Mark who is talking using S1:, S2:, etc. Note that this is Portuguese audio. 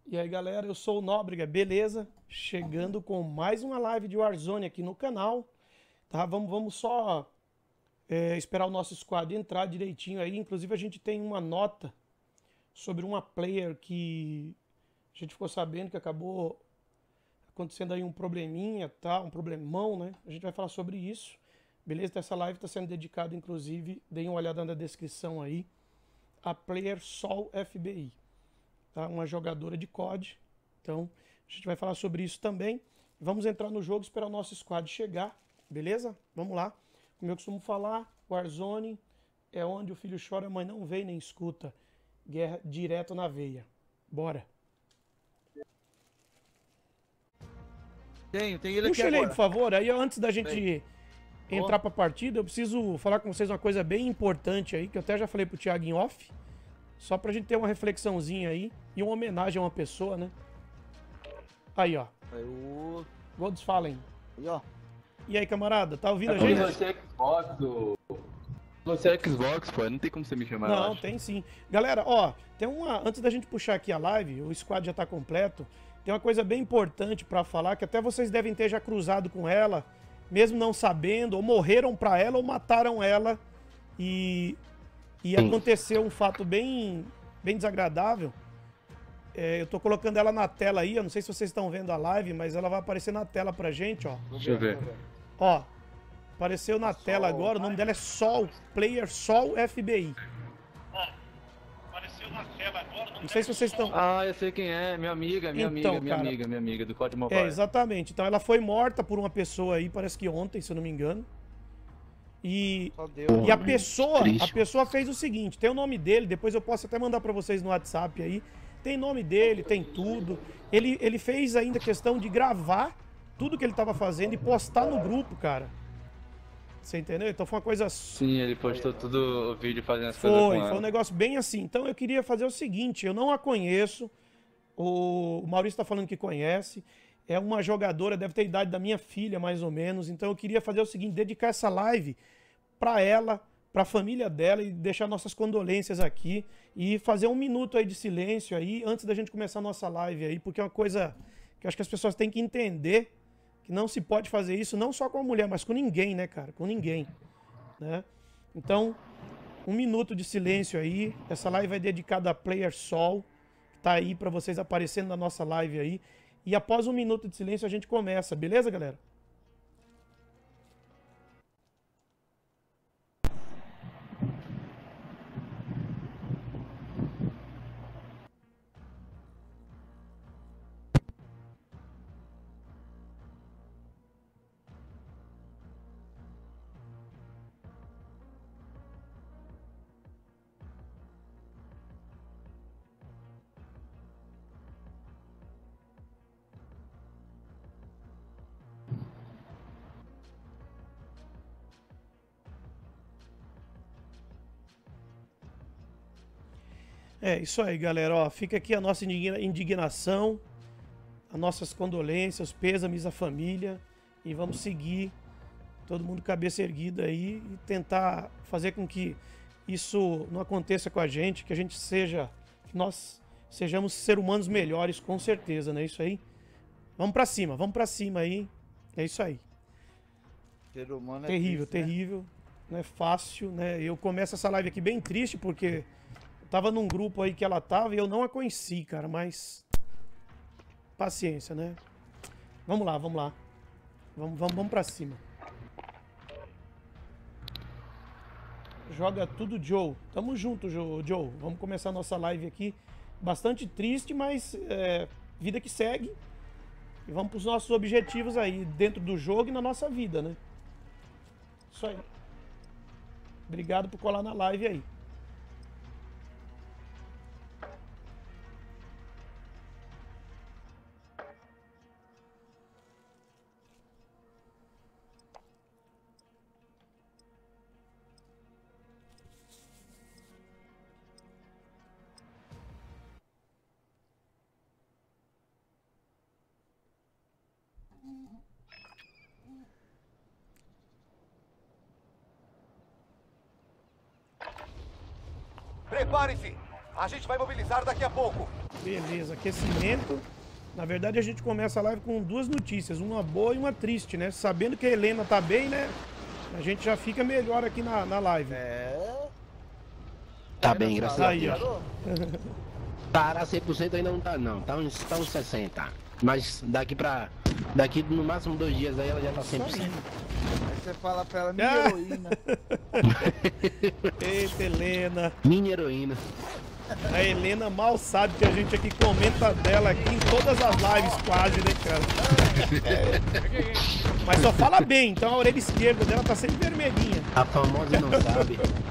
S1: E aí galera, eu sou o Nóbrega, beleza? Chegando com mais uma live de Warzone aqui no canal, tá? Vamos só esperar o nosso squad entrar direitinho aí. Inclusive a gente tem uma nota sobre uma player que a gente ficou sabendo que acabou acontecendo aí um probleminha, tá? Um problemão, né? A gente vai falar sobre isso, beleza? Essa live está sendo dedicada, inclusive, deem uma olhada na descrição aí, a player Sol FBI. Tá? Uma jogadora de COD. Então, a gente vai falar sobre isso também. Vamos entrar no jogo, esperar o nosso squad chegar, beleza? Vamos lá. Como eu costumo falar, Warzone é onde o filho chora, a mãe não vê nem escuta. Guerra direto na veia. Bora.
S2: Tem ele aqui
S1: Puxa ele aí,
S2: agora.
S1: por favor. Aí, antes da gente entrar pra partida, eu preciso falar com vocês uma coisa bem importante aí, que eu até já falei pro Thiago em off. Só pra gente ter uma reflexãozinha aí e uma homenagem a uma pessoa, né? Aí, ó. Golds Fallen.
S2: Aí, ó.
S1: E aí, camarada, tá ouvindo a
S3: Quando
S1: gente?
S3: você é Xbox, você é Xbox, pô, não tem como você me chamar, eu
S1: Não,
S3: acho.
S1: tem sim. Galera, ó, tem uma. Antes da gente puxar aqui a live, o squad já tá completo. Tem uma coisa bem importante pra falar, que até vocês devem ter já cruzado com ela, mesmo não sabendo, ou morreram pra ela, ou mataram ela. E aconteceu um fato bem desagradável. Eu tô colocando ela na tela aí, eu não sei se vocês estão vendo a live, mas ela vai aparecer na tela pra gente, ó.
S3: Deixa eu ver.
S1: Ó, apareceu na tela agora, o nome dela é Sol, Player Sol FBI. Ó, apareceu na tela agora, não sei se vocês estão...
S3: Ah, eu sei quem é, minha amiga, minha amiga, do COD Mobile.
S1: Exatamente. Então ela foi morta por uma pessoa aí, parece que ontem, se eu não me engano. E a pessoa fez o seguinte, tem o nome dele, depois eu posso até mandar pra vocês no WhatsApp aí. Tem nome dele, tem tudo. Ele fez ainda questão de gravar tudo que ele tava fazendo e postar no grupo, cara. Você entendeu? Então foi uma coisa...
S3: Sim, ele postou tudo o vídeo fazendo as coisas com ela.
S1: Foi um negócio bem assim. Então eu queria fazer o seguinte, eu não a conheço. O Maurício tá falando que conhece. É uma jogadora, deve ter a idade da minha filha, mais ou menos. Então eu queria fazer o seguinte, dedicar essa live pra ela, pra família dela e deixar nossas condolências aqui. E fazer um minuto aí de silêncio aí, antes da gente começar a nossa live aí, porque é uma coisa que eu acho que as pessoas têm que entender, que não se pode fazer isso, não só com a mulher, mas com ninguém, né, cara? Com ninguém, né? Então, um minuto de silêncio aí. Essa live vai dedicada a Player Sol, que tá aí pra vocês aparecendo na nossa live aí. E após um minuto de silêncio a gente começa, beleza, galera? É isso aí, galera. Ó, fica aqui a nossa indignação, as nossas condolências, os pêsames à família. E vamos seguir, todo mundo cabeça erguida aí, e tentar fazer com que isso não aconteça com a gente, que que nós sejamos seres humanos melhores, com certeza, né? Isso aí. Vamos pra cima aí. É isso aí.
S2: Ser humano é
S1: Terrível,
S2: triste, né?
S1: terrível. Não é fácil, né? Eu começo essa live aqui bem triste, porque eu tava num grupo aí que ela tava e eu não a conheci, cara, mas... Paciência, né? Vamos lá, vamos lá. Vamos pra cima. Joga tudo, Joe. Tamo junto, Joe. Vamos começar a nossa live aqui. Bastante triste, mas vida que segue. E vamos pros nossos objetivos aí, dentro do jogo e na nossa vida, né? Isso aí. Obrigado por colar na live aí.
S4: Prepare-se! A gente vai mobilizar daqui a pouco.
S1: Beleza, aquecimento. Na verdade, a gente começa a live com duas notícias, uma boa e uma triste, né? Sabendo que a Helena tá bem, né? A gente já fica melhor aqui na live.
S5: Tá bem, graças a
S1: Aí,
S5: Deus.
S1: ó.
S5: Tá, 100% ainda não tá, não. Tá uns 60. Mas daqui no máximo 2 dias aí ela já tá 100%.
S2: Aí você fala pra ela, minha heroína.
S1: Eita, Helena.
S5: Minha heroína.
S1: A Helena mal sabe que a gente aqui comenta dela aqui em todas as lives quase, né, cara? Mas só fala bem, então a orelha esquerda dela tá sempre vermelhinha.
S5: A famosa não sabe.